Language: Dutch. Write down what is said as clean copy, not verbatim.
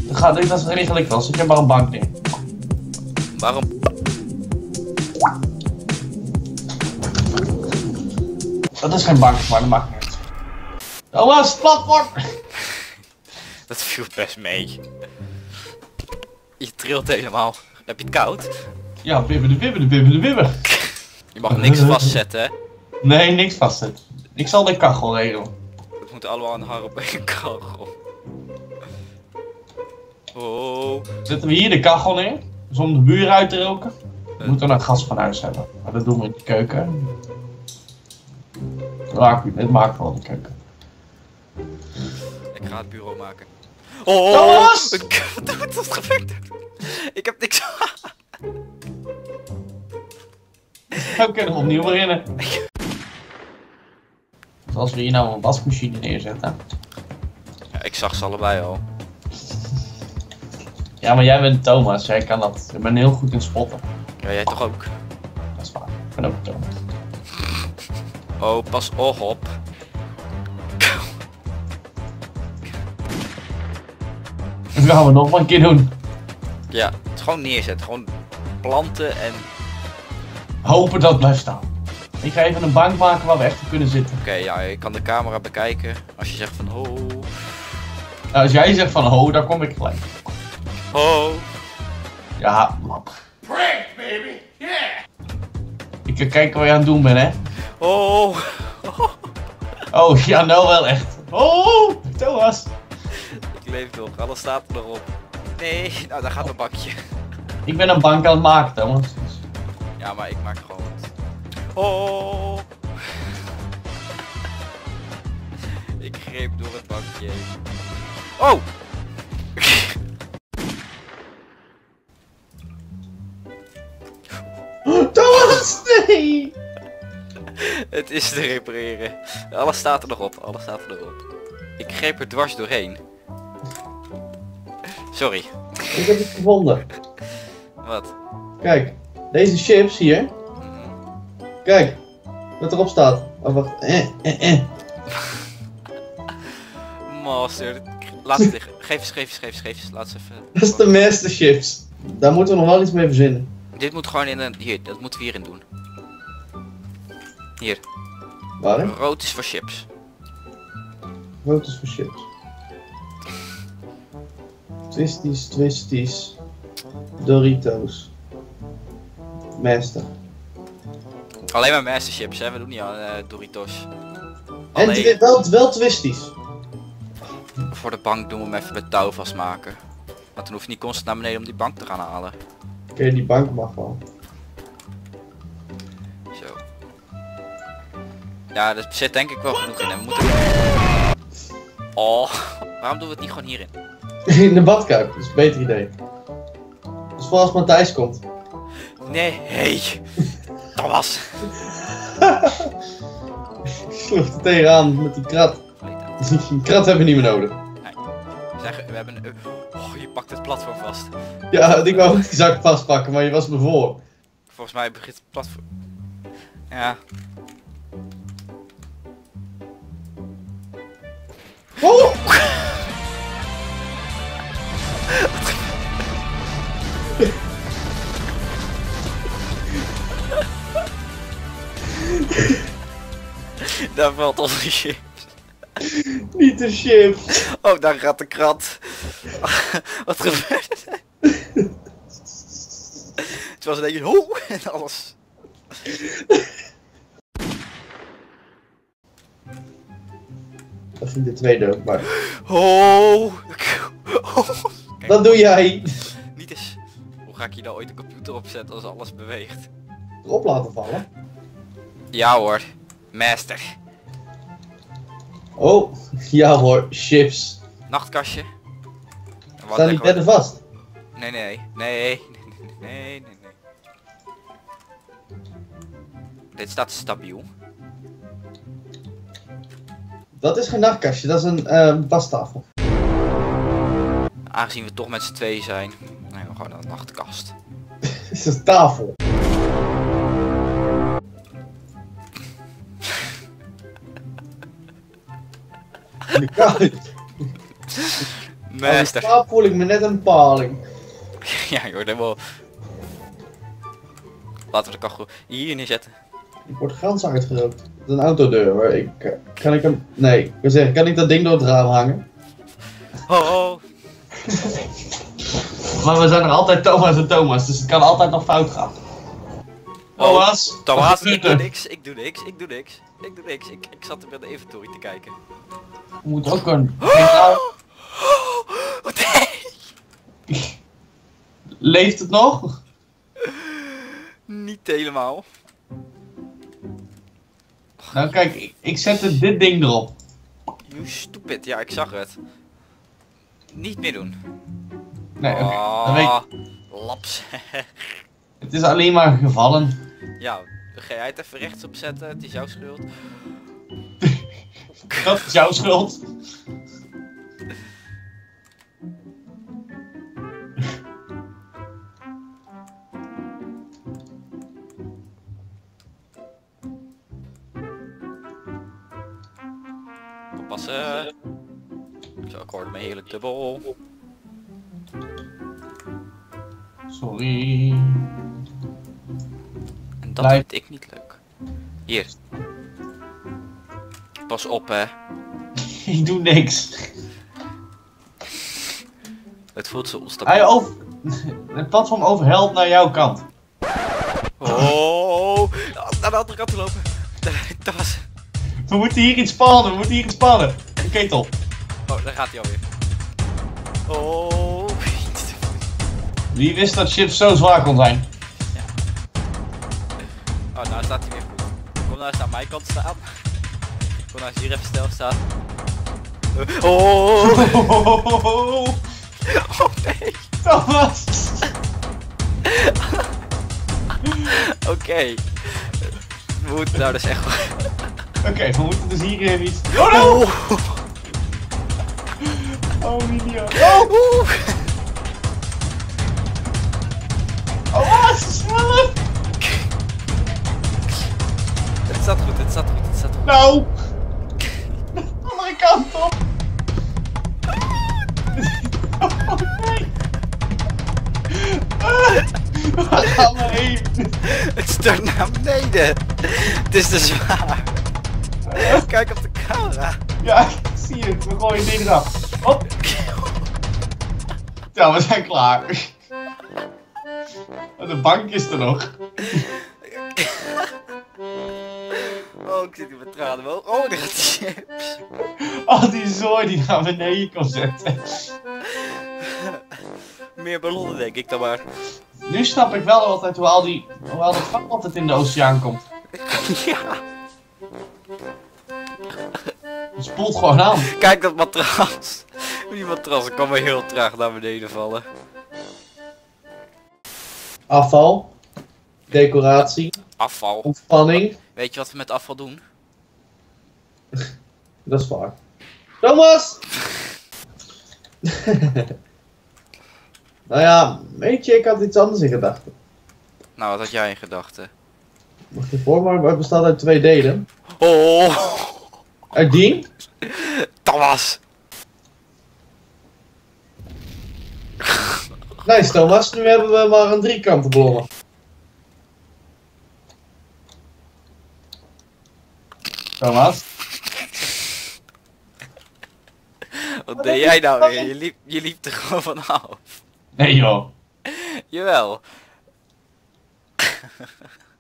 Dat is redelijk wel, zet je maar een bank neer. Waarom? Dat is geen bank, maar dat maakt niet uit. Thomas, platform! Dat viel best mee. Je trilt helemaal. Heb je het koud? Ja, bibber. Je mag niks vastzetten, hè? Nee, niks vastzetten. Ik zal de kachel regelen. Het moet allemaal aan haar op een kachel. Oh. Zetten we hier de kachel neer, dus om de buren uit te roken. We moeten nog gas van huis hebben, maar dat doen we in de keuken. Het maakt wel de keuken. Ik ga het bureau maken. Oh! Thomas! Wat gebeurt er? Ik heb niks. We kunnen opnieuw beginnen. Dus als we hier nou een wasmachine neerzetten. Ja, ik zag ze allebei al. Ja, maar jij bent Thomas, jij kan dat. Je bent heel goed in spotten. Ja, jij toch ook? Dat is waar. Ik ben ook Thomas. Oh, pas op. Dat gaan we nog maar een keer doen. Ja, het is gewoon neerzetten. Gewoon planten en... Hopen dat het blijft staan. Ik ga even een bank maken waar we echt op kunnen zitten. Oké, ja, je kan de camera bekijken. Als je zegt van ho. Nou, als jij zegt van ho, dan kom ik gelijk. Ho. Ja, lap. Prank, baby! Yeah! Ik kan kijken wat je aan het doen bent, hè? Oh. Oh, ja, nou wel echt. Oh, Thomas. Ik leef nog, alles staat er nog op. Nee, nou daar gaat een bakje. Ik ben een bank aan het maken, Thomas. Ja, maar ik maak gewoon. Oh. Ik greep door het bakje heen. Oh. Thomas, nee! Het is te repareren. Alles staat er nog op, alles staat er nog op. Ik greep er dwars doorheen. Sorry. Ik heb het gevonden. Wat? Kijk, deze chips hier. Kijk, wat erop staat. Oh, wacht. Master. Laat het liggen. Geef eens. Laat ze even. Dat is de master chips. Daar moeten we nog wel iets mee verzinnen. Dit moet gewoon in een... Hier, dat moeten we hierin doen. Hier. Waar? Rood is voor chips. Rood is voor chips. Twisties. Doritos. Master. Alleen maar Master chips, hè? We doen niet aan Doritos. En Alleen wel twisties. voor de bank doen we hem even met touw vastmaken. Want dan hoef je niet constant naar beneden om die bank te gaan halen. Oké, die bank mag wel. Zo. Ja, er zit denk ik wel genoeg in. En we moeten... Oh, waarom doen we het niet gewoon hierin? In de badkuip, dat is een beter idee. Dus voor als Matthijs komt. Nee, hey. Thomas. Ik sloeg er tegenaan met die krat. Die krat hebben we niet meer nodig. Nee. We hebben een... Oh, je pakt het platform vast. Ja, ik wou ook die zak vastpakken, maar je was me voor. Volgens mij begint het platform... Ja. Oh! Daar valt onze chips. Niet de chips. Oh, daar gaat de krat. Wat gebeurt er? Het was een beetje ho en alles. Dat ging de tweede ook, maar... Oh. Dat doe jij. Niet eens. Hoe ga ik hier nou ooit een computer opzetten als alles beweegt? Erop laten vallen. Ja hoor. Master. Oh, ja hoor, chips. Nachtkastje. Staan die bedden vast? Nee. Dit staat stabiel. Dat is geen nachtkastje, dat is een wastafel. Aangezien we toch met z'n tweeën zijn. Nee, we gewoon een nachtkast. Het is een tafel. Meester. slaap voel ik me net een paling. Ja joh, dat wel. Laten we de kachel hier neerzetten. Ik word gans uitgerookt. Het is een autodeur hoor. Kan ik hem... Nee, ik wil zeggen, kan ik dat ding door het raam hangen? Oh. Maar we zijn er altijd Thomas en Thomas, dus het kan altijd nog fout gaan. Thomas! Thomas, ik doe niks, ik doe niks. Ik zat er bij de inventory te kijken. We moeten ook een... geen touw. Oh nee! Leeft het nog? Niet helemaal. Nou kijk, ik zette dit ding erop. You stupid, ja ik zag het. Niet meer doen. Nee, oké. Dan weet ik. Laps. Het is alleen maar gevallen. Ja, ga jij het even rechtsop zetten, het is jouw schuld. Dat is jouw schuld. Oppassen. Zo, ik hoorde me heerlijk dubbel. Sorry. En dat Blijf. vind ik niet leuk. Hier. Pas op hè. Ik doe niks. Het voelt zo Hij onstabiel. over... Het platform overhelt naar jouw kant. Oh, naar de andere kant te lopen. Dat was... We moeten hier iets spannen, Oké, top. Oh, daar gaat hij alweer. Oh. Wie wist dat chips zo zwaar kon zijn? Oh, nou staat hij weer goed. Kom nou eens aan mijn kant staan. Kom nou eens hier even stil staan. Oh. Oh nee. Thomas! Oké. We moeten nou dus echt... Oké, we moeten dus hier even iets... Oh no! Oh. Oh, video. Oh! Oeh. Oh, wat is sneller! Het staat goed, het staat goed, het staat goed. Nou! Andere kant op! Oh nee! Waar gaan we heen? Het stort naar beneden. Het is te zwaar. Kijk op de camera. Ja, ik zie het. We gooien dit eraf. Hop! Ja, we zijn klaar. De bank is er nog. Oh, ik zit hier met tranen wel. Oh, daar gaat die chips. Al die zooi die naar beneden kon zetten. Meer ballonnen denk ik dan maar. Nu snap ik wel altijd hoe al dat vat altijd in de oceaan komt. Ja. Het spoelt gewoon aan. Kijk dat matras. Die matras kan weer heel traag naar beneden vallen. Afval. Decoratie. Afval. Ontspanning. Weet je wat we met afval doen? Dat is waar. Thomas! Nou ja, weet je, ik had iets anders in gedachten. Nou, wat had jij in gedachten? Wacht even, maar het bestaat uit 2 delen. Oh, Uit die. Thomas. Nice Thomas, nu hebben we maar een 3-kante ballon. Thomas. Wat deed jij nou weer? Je liep er gewoon vanaf. Nee joh. Jawel.